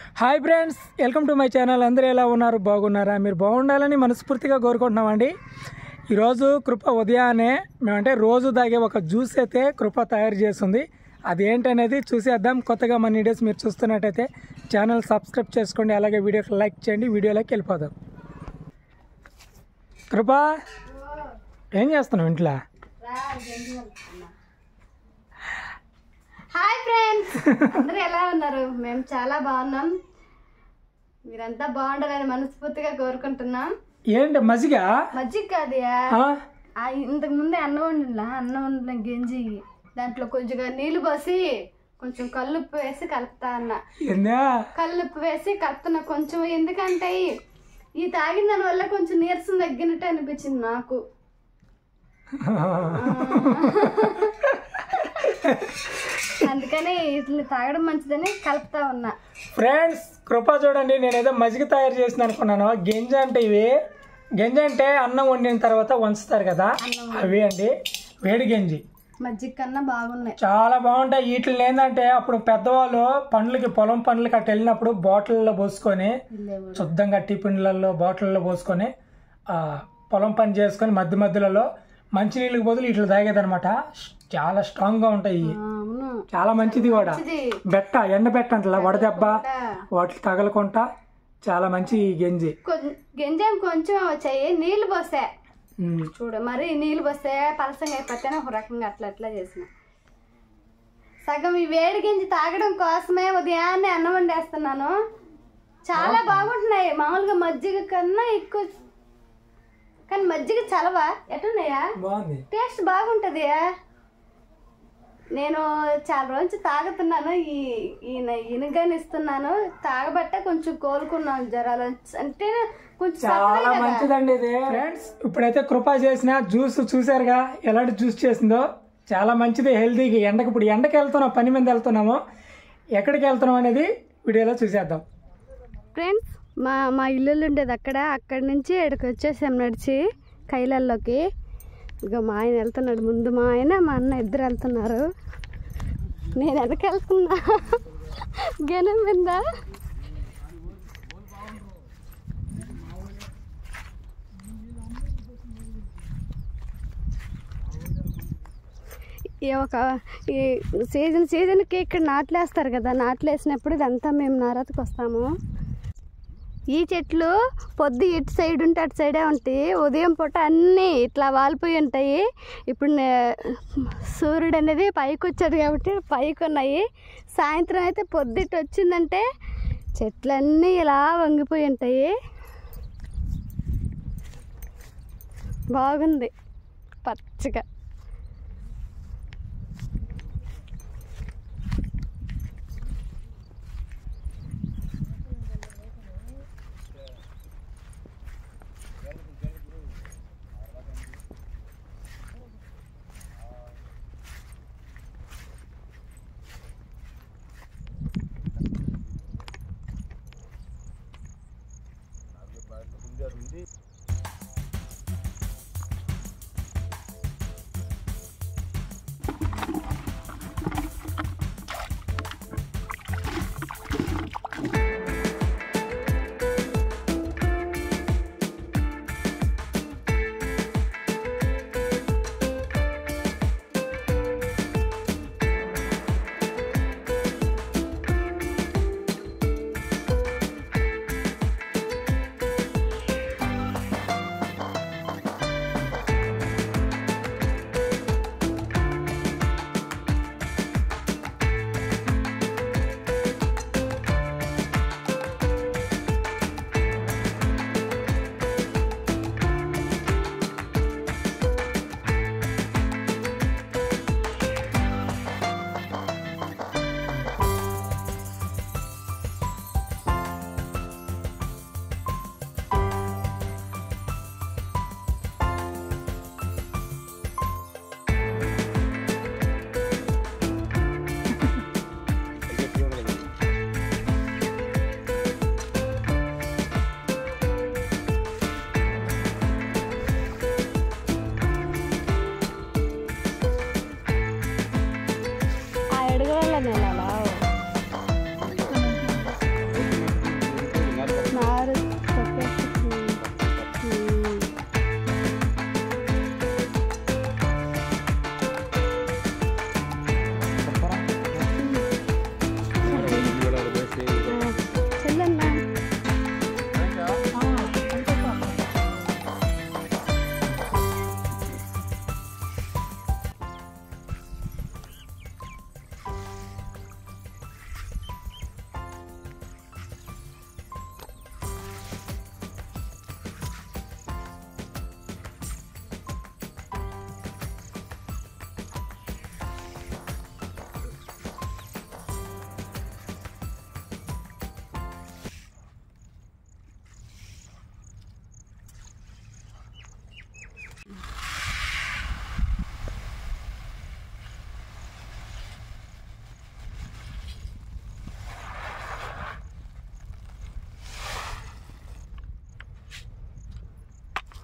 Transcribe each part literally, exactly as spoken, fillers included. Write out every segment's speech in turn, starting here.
Hi friends, welcome to my channel. అందరూ ఎలా ఉన్నారు? బాగున్నారా? మీరు బాగుండాలని మనస్ఫూర్తిగా కోరుకుంటున్నామండి. ఈరోజు కృప ఉదయాన్నే మేమంటే రోజు తాగే ఒక జ్యూస్ అయితే కృప తయారు చేస్తుంది. అది ఏంటనేది చూసేద్దాం. కొత్తగా మన వీడియోస్ మీరు చూస్తున్నట్టయితే ఛానల్ సబ్స్క్రైబ్ చేసుకోండి, అలాగే వీడియోకి లైక్ చేయండి. వీడియోలోకి వెళ్ళిపోదాం. కృప, ఏం చేస్తున్నావు ఇంట్లో? హాయ్ ఫ్రెండ్స్, అందరూ ఎలా ఉన్నారు? మేము చాలా బాగున్నాం. మీరంతా బాగుండాలని మనస్ఫూర్తిగా కోరుకుంటున్నాం. ఏంటి మజ్జిగ? మజ్జిగ కాదయా, ఇంతకు ముందే అన్నం వండిలా అన్నం వండిన గంజి దాంట్లో కొంచెంగా నీళ్లు పోసి కొంచెం కల్లుప్పు వేసి కలుపుతా అన్న. కల్లుప్పు వేసి కలుపుతున్నా కొంచెం, ఎందుకంటే ఈ తాగిన దాని వల్ల కొంచెం నీరసం తగ్గినట్టు అనిపించింది నాకు. అందుకని ఇట్లా తాగడం మంచిదని కలుపుతా ఉన్నా. ఫ్రెండ్స్, కృప చూడండి, నేను ఏదో మజ్జిగ తయారు చేసిన అనుకున్నాను. గింజ అంటే ఇవి గింజ అంటే అన్నం వండిన తర్వాత వంచుతారు కదా, అవి అండి. వేడి గంజి మజ్జిగ కన్నా బాగున్నాయి, చాలా బాగుంటాయి. వీటిని ఏంటంటే అప్పుడు పెద్దవాళ్ళు పండ్లకి పొలం పండ్లకి అట్లా వెళ్ళినప్పుడు బాటిల్లో పోసుకొని, శుద్ధంగా టిఫిన్లలో బాటిల్లో పోసుకొని పొలం పని చేసుకొని మధ్య మధ్యలో మంచినీళ్ళకి బదులు ఇట్లా తాగేదనమాట. చాలా స్ట్రాంగ్ గా ఉంటాయి, చాలా మంచిది కూడా. బెట్ట ఎండ బెట్ట అంటలా, వడదెబ్బ వాటికి తగలకుండా చాలా మంచి గంజి. గంజి కొంచెం వచ్చాయి, నీళ్లు పోస్తే చూడ మరి నీళ్లు పోస్తే పలసంగా అయిపోతేనే ఒక రకంగా అట్లా అట్లా చేసిన. సగం ఈ వేడి గంజి తాగడం కోసమే ఉదయాన్నే అన్నం వండేస్తున్నాను. చాలా బాగుంటున్నాయి, మామూలుగా మజ్జిగ కన్నా ఎక్కువ. కానీ మజ్జిగ చలవా ఎట్టున్నాయా, టేస్ట్ బాగుంటది. నేను చాలా రోజు తాగుతున్నాను, ఈ ఈయన ఈయనగాని ఇస్తున్నాను, తాగబట్టే కొంచెం కోలుకున్నాను జ్వరాలు అంటే కొంచెం. చాలా మంచిదండి ఇది. ఫ్రెండ్స్, ఇప్పుడైతే కృప చేసిన జ్యూస్ చూసారుగా, ఎలాంటి జ్యూస్ చేసిందో. చాలా మంచిది, హెల్తీగా. ఎండకి ఇప్పుడు ఎండకి వెళ్తున్నాం, పని మీద వెళ్తున్నాము. ఎక్కడికి వెళ్తున్నాం అనేది వీడియోలో చూసేద్దాం. ఫ్రెండ్స్, మా మా ఇల్లు ఉండేది అక్కడ, అక్కడి నుంచి ఇక్కడికి వచ్చేసాం నడిచి కైలల్లోకి. ఇక మా ఆయన వెళ్తున్నాడు ముందు, మా ఆయన మా అన్న ఇద్దరు వెళ్తున్నారు, నేను వెనక వెళ్తున్నా గెనం మీద. ఈ ఒక ఈ సీజన్ సీజన్కి ఇక్కడ నాట్లేస్తారు కదా, నాట్లేసినప్పుడు ఇదంతా మేము నారతకు వస్తాము. ఈ చెట్లు పొద్దు ఇటు సైడ్ ఉంటే అటు సైడే ఉంటాయి, ఉదయం పూట అన్నీ ఇట్లా వాలిపోయి ఉంటాయి. ఇప్పుడు సూర్యుడు అనేది పైకి వచ్చాడు కాబట్టి పైకి ఉన్నాయి. సాయంత్రం అయితే పొద్దుట వచ్చిందంటే చెట్లన్నీ ఇలా వంగిపోయి ఉంటాయి. బాగుంది పచ్చగా.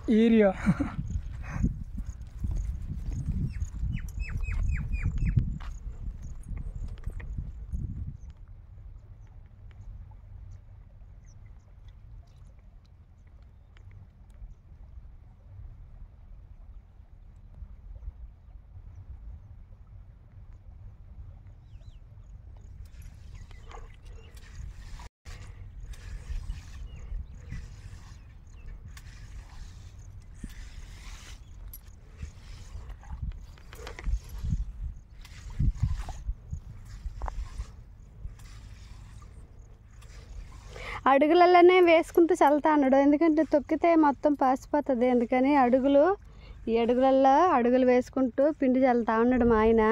ఏరియా అడుగులలోనే వేసుకుంటూ చల్లుతా అన్నాడు, ఎందుకంటే తొక్కితే మొత్తం పాసిపోతుంది. ఎందుకని అడుగులు ఈ అడుగులల్లో అడుగులు వేసుకుంటూ పిండి చల్లుతా ఉన్నాడు మా ఆయన.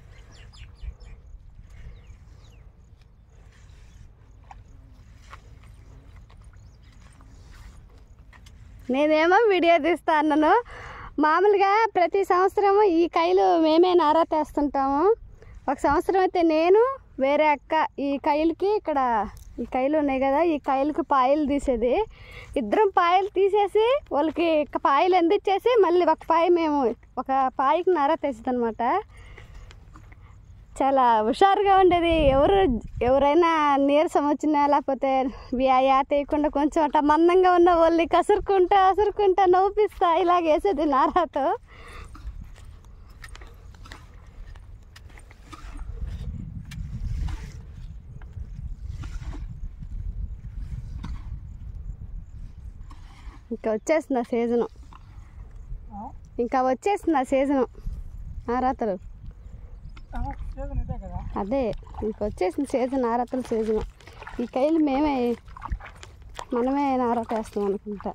నేనేమో వీడియో తీస్తా అన్నాను. మామూలుగా ప్రతి సంవత్సరము ఈ కైలు మేమే నారా తెస్తుంటాము. ఒక సంవత్సరం అయితే నేను వేరే అక్క ఈ కైలుకి ఇక్కడ ఈ కైలు ఉన్నాయి కదా, ఈ కైలుకి పాయలు తీసేది. ఇద్దరం పాయలు తీసేసి వాళ్ళకి పాయలు అందించేసి మళ్ళీ ఒక పాయ మేము ఒక పాయకి నారా తెస్తుంది అనమాట. చాలా హుషారుగా ఉండేది. ఎవరు ఎవరైనా నీరసం వచ్చినా లేకపోతే వ్యాయా తీయకుండా కొంచెం అట్లా మందంగా ఉన్న వాళ్ళని కసురుకుంటా అసురుకుంటా నవ్విస్తా ఇలాగ వేసేది నారాతో. ఇంకా వచ్చేస్తుంది ఆ సీజను, ఇంకా వచ్చేస్తుంది ఆ సీజను నారాతలు. అదే ఇంకా వచ్చేసింది సీజన్, నారాతల సీజను. ఈ కైలు మేమే మనమే నారాత వేస్తాం అనుకుంటా.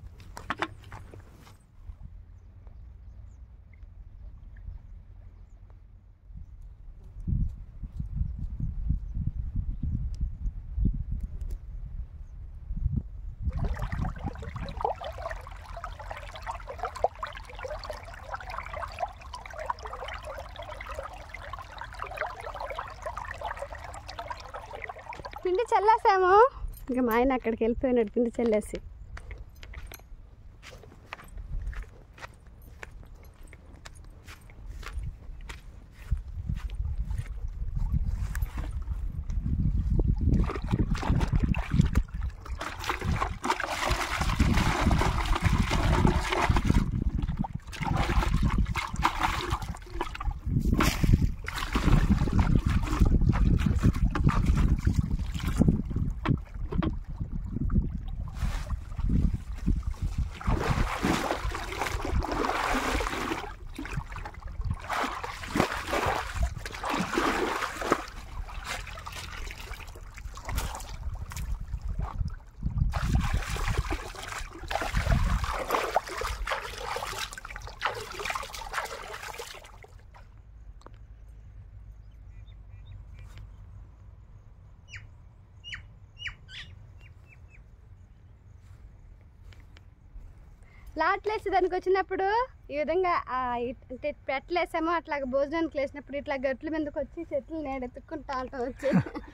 పిండి చల్లేసాము, ఇంకా మా ఆయన అక్కడికి వెళ్ళిపోయినాడు పిండి చల్లేసి. లాట్లు వేసి దానికి వచ్చినప్పుడు ఈ విధంగా అంటే పెట్టలు వేసామో అట్లాగ భోజనానికి వేసినప్పుడు ఇట్లా గట్ల మీదకి వచ్చి చెట్లు నేను ఎత్తుక్కుంటా ఉంటాం వచ్చి.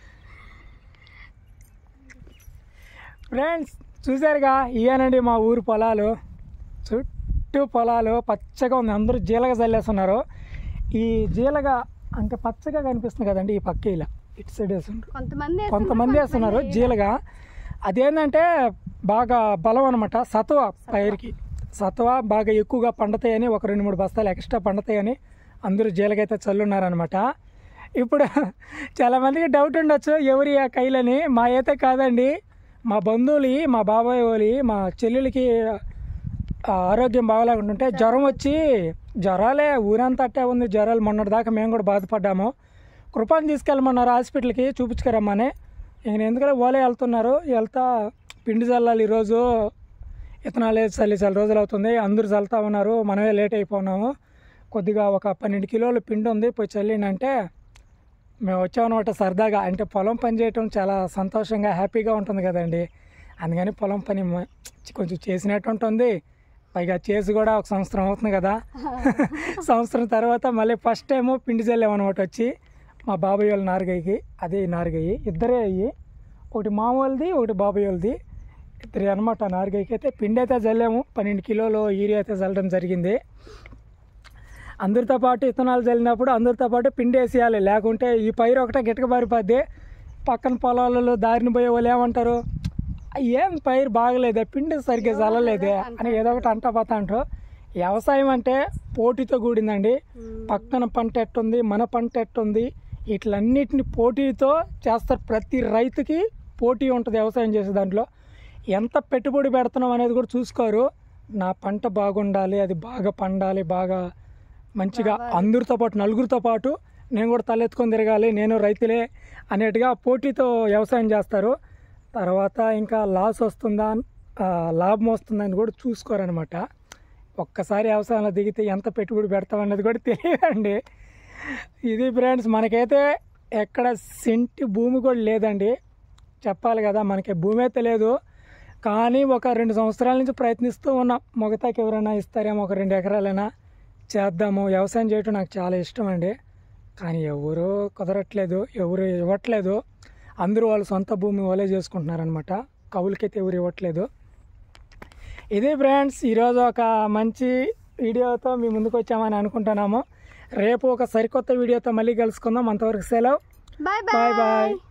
ఫ్రెండ్స్ చూసారుగా, ఇవేనండి మా ఊరు పొలాలు. చుట్టూ పొలాలు పచ్చగా ఉంది, అందరూ జీలగ చల్లేస్తున్నారు. ఈ జీలగ అంటే పచ్చగా కనిపిస్తుంది కదండి, ఈ పక్క ఇలా ఇటు సైడ్ వేస్తున్నారు, కొంతమంది కొంతమంది వేస్తున్నారు జీలగ. అదేంటంటే బాగా బలం అనమాట, సత్వ పైరుకి సత్వ బాగా ఎక్కువగా పండుతాయని, ఒక రెండు మూడు బస్తాలు ఎక్స్ట్రా పండుతాయని అందరూ జీలగైతే చల్లున్నారనమాట. ఇప్పుడు చాలామందికి డౌట్ ఉండొచ్చు ఎవరి ఆ కైలని. మా అయితే కాదండి, మా బంధువులు, మా బాబాయ్ వాళ్ళు, మా చెల్లెలకి ఆరోగ్యం బాగాలేకుంటుంటే జ్వరం వచ్చి, జ్వరాలే ఊరంతా అట్టే ఉంది జ్వరాలు. మొన్నటి దాకా మేము కూడా బాధపడ్డాము. కృపాన్ని తీసుకెళ్ళమన్నారు హాస్పిటల్కి చూపించుకురమ్మని. నేను ఎందుకంటే ఓలే వెళ్తున్నారు, వెళ్తా పిండి చల్లాలి ఈరోజు, ఇతనాలు చల్లి చాలా రోజులు అవుతుంది, అందరూ చల్లుతా ఉన్నారు, మనమే లేట్ అయిపోయినాము. కొద్దిగా ఒక పన్నెండు కిలోల పిండి ఉంది, పోయి చల్లినంటే మేము వచ్చామన్నమాట సరదాగా. అంటే పొలం పని చేయటం చాలా సంతోషంగా హ్యాపీగా ఉంటుంది కదండి, అందుకని పొలం పని కొంచెం చేసినట్టు ఉంటుంది. పైగా చేసి కూడా ఒక సంవత్సరం అవుతుంది కదా, సంవత్సరం తర్వాత మళ్ళీ ఫస్ట్ టైము పిండి చల్లామన్నమాట వచ్చి మా బాబాయ్ వాళ్ళ నారుగయ్యకి. అదే నారుగయ్యి ఇద్దరే అయ్యి, ఒకటి మామూలుది ఒకటి బాబాయ్ వాళ్ళది. ఇద్దరు అనమాట నాలుగైకి అయితే పిండి అయితే చల్లాము. పన్నెండు కిలోలు యూరియా అయితే చల్లడం జరిగింది. అందరితో పాటు విత్తనాలు చల్లినప్పుడు అందరితో పాటు పిండి వేసేయాలి, లేకుంటే ఈ పైరు ఒకటే గిటక పారిపోద్ది. పక్కన పొలాలలో దారిని పోయే వాళ్ళు ఏమంటారు, ఏం పైరు బాగలేదే, పిండి సరిగ్గా చల్లలేదే అని ఏదో ఒకటి అంటా పోతా అంటారు. వ్యవసాయం అంటే పోటీతో కూడిందండి. పక్కన పంట ఎట్టుంది, మన పంట ఎట్టుంది, వీటిలన్నిటిని పోటీతో చేస్తారు. ప్రతి రైతుకి పోటీ ఉంటుంది వ్యవసాయం చేసే దాంట్లో. ఎంత పెట్టుబడి పెడుతున్నాం అనేది కూడా చూసుకోరు. నా పంట బాగుండాలి, అది బాగా పండాలి, బాగా మంచిగా అందరితో పాటు నలుగురితో పాటు నేను కూడా తలెత్తుకొని తిరగాలి, నేను రైతులే అనేట్టుగా పోటీతో వ్యవసాయం చేస్తారు. తర్వాత ఇంకా లాస్ వస్తుందా లాభం వస్తుందా అని కూడా చూసుకోరనమాట. ఒక్కసారి వ్యవసాయంలో దిగితే ఎంత పెట్టుబడి పెడతామన్నది కూడా తెలియదండి. ఇది ఫ్రెండ్స్, మనకైతే ఎక్కడ సెంటి భూమి కూడా లేదండి. చెప్పాలి కదా, మనకి భూమి అయితే లేదు. కానీ ఒక రెండు సంవత్సరాల నుంచి ప్రయత్నిస్తూ ఉన్నాం, మొగతాకి ఎవరైనా ఇస్తారేమో ఒక రెండు ఎకరాలైనా చేద్దాము. వ్యవసాయం చేయటం నాకు చాలా ఇష్టం అండి. కానీ ఎవరు కుదరట్లేదు, ఎవరు ఇవ్వట్లేదు. అందరూ వాళ్ళ సొంత భూమి వాళ్ళే చేసుకుంటున్నారనమాట. కవులకైతే ఎవరు ఇవ్వట్లేదు. ఇదే ఫ్రెండ్స్, ఈరోజు ఒక మంచి వీడియోతో మీ ముందుకు వచ్చామని అనుకుంటున్నాము. రేపు ఒక సరికొత్త వీడియోతో మళ్ళీ కలుసుకుందాం. అంతవరకు సెలవు. Bye bye bye.